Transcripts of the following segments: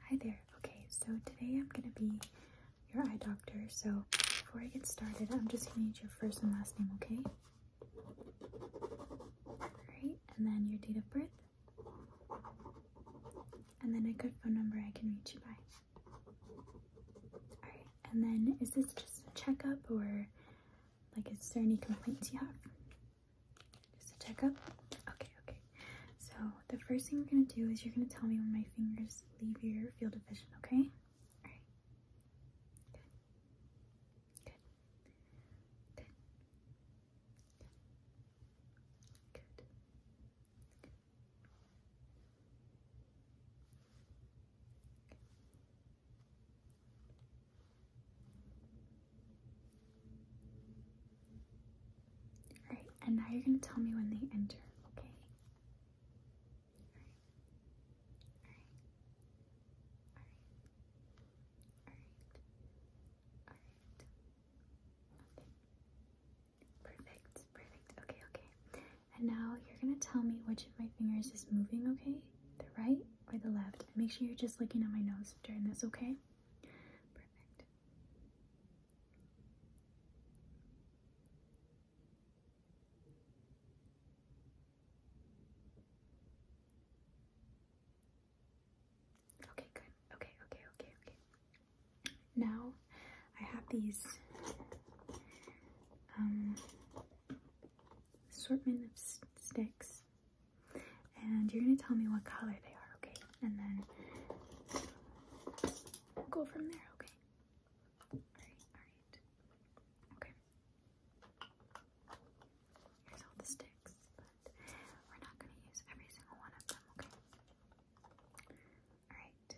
Hi there. Okay, so today I'm gonna be your eye doctor. So before I get started, I'm just gonna need your first and last name, okay? Alright, and then your date of birth. And then a good phone number I can reach you by. Alright, and then is this just a checkup or like is there any complaints you have? Just a checkup? Okay. So the first thing we're gonna do is you're gonna tell me when my fingers leave your field of vision, okay? Alright. Good. Alright, and now you're gonna tell me when they enter, okay? Perfect. Okay. And now you're gonna tell me which of my fingers is moving, okay? The right or the left? And make sure you're just looking at my nose during this, okay? Perfect. Okay, good. Okay. Now I have these assortment of sticks, and you're gonna tell me what color they are, okay? And then we'll go from there, okay? Alright. Okay. Here's all the sticks, but we're not gonna use every single one of them, okay? Alright.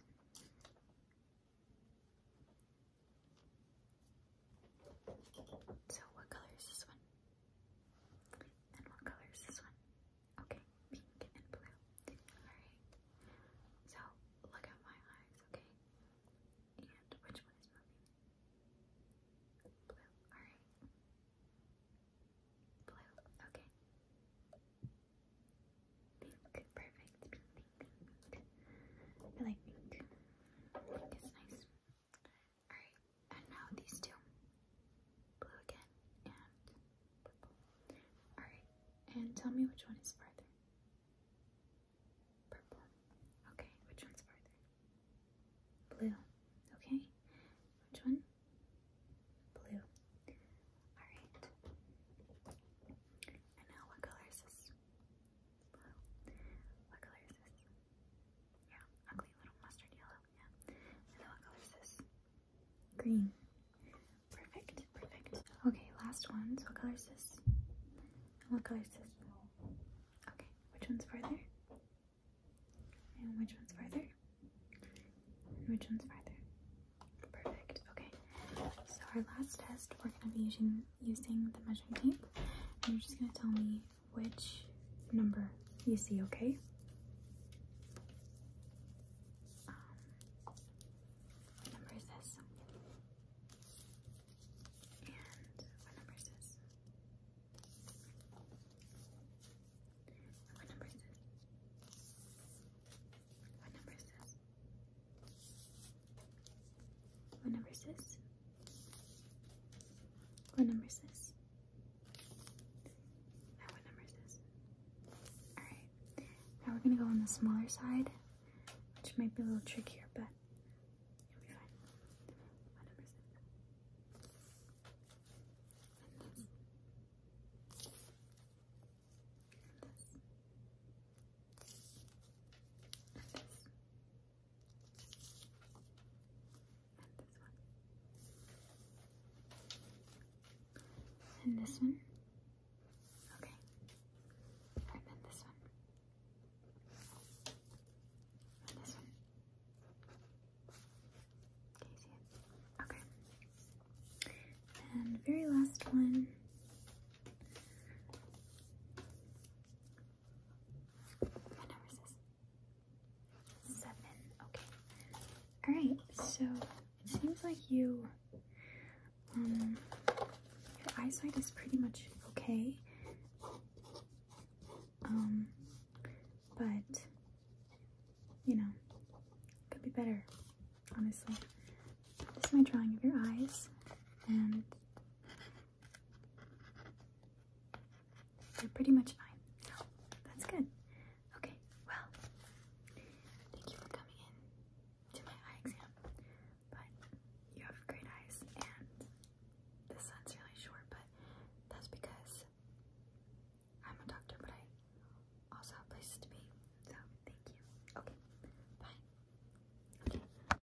So what color is this one? And what color is this one? Okay, pink and blue. Alright. So look at my eyes, okay? And which one is moving? Blue. Alright. Blue. Okay. Pink. Perfect. Pink. I like pink. Pink is nice. Alright. And now these two. Blue again and purple. Alright. And tell me which one is farther. Purple. Okay. Which one's farther? Blue. Okay. Which one? Blue. Alright. And now what color is this? Blue. What color is this? Yeah, ugly little mustard yellow. Yeah. And then what color is this? Green. Perfect. Okay, last one. So what color is this? And what color is this? Okay, which one's farther? And which one's farther? And which one's farther? Perfect. Okay. So our last test, we're gonna be using the measuring tape, and you're just gonna tell me which number you see, okay? What number is this? And what number is this? And what number is this? What number is this? What number is this? What number is this? Now what number is this? Alright. Now we're gonna go on the smaller side, which might be a little trickier, but you'll be fine. What number is this? And this. And this. And this. And this one. And this one. Okay. And then this one. And this one. Can you see it? Okay. And very last one. What number is this? 7. Okay. Alright, so it seems like your eyesight is pretty much okay. But you know, could be better. better, honestly. This is my drawing of your eyes, and they're pretty much fine.